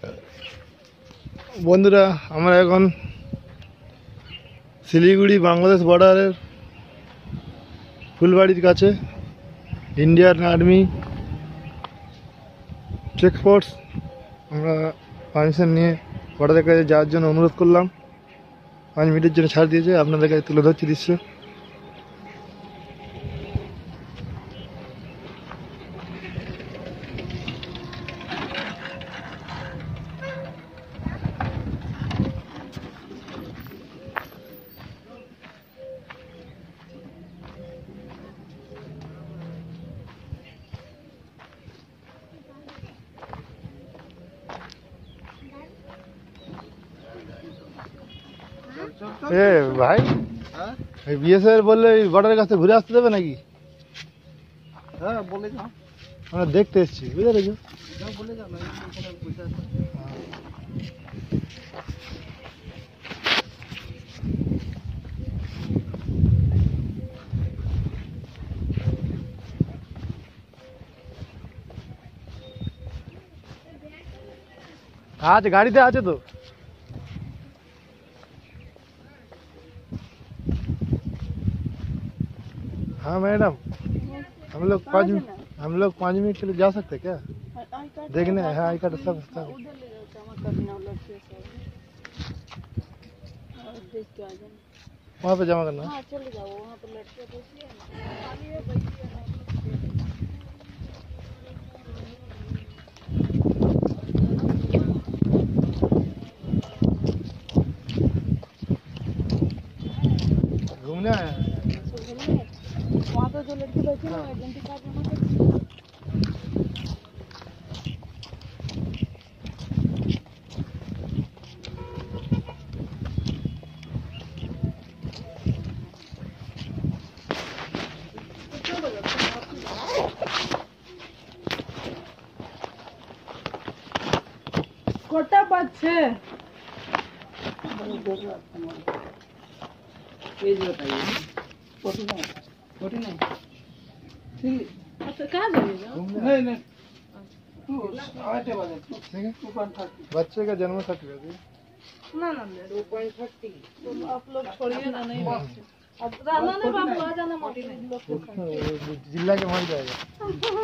বন্ধুরা আমরা এখন শিলিগুড়ি বাংলাদেশ বর্ডারের ফুলবাড়ির কাছে ইন্ডিয়ান আর্মি চেকপোস্ট। আমরা পারমিশন নিয়ে বর্ডারের কাছে যাওয়ার জন্য অনুরোধ করলাম। 5 মিনিটের জন্য ছাড় দিয়েছে, আপনাদের কাছে তুলে ধরছি দৃশ্য। এ ভাই, বিএসএফ বললে বর্ডারের কাছে ঘুরে আসতে দেবে নাকি? হ্যাঁ বলে যাও, আমরা দেখতে এসেছি, বুঝতে পেরেছো? বলে যাও, আচ্ছা গাড়িতে আছে তো। हाँ मैडम, हम लोग 5 मिनट के लिए जा सकते हैं क्या? देखने है आई कार्ड सब वहाँ पे जमा करना। चले जाओ वहाँ पे लड़के घूमने आया है। वहाँ पे जो लड़की बैठी है आइडेंटी कार्ड जमा कर। कोटा बच्चे अच्छा कहाँ जाएगा? नहीं बच्चे का जन्म सर्टिफिकेट ना 2.30 तुम आप लोग छोड़िए ना, नहीं अब रहना नहीं बाबू, आ जाना मोटी नहीं जिला के मर जाएगा।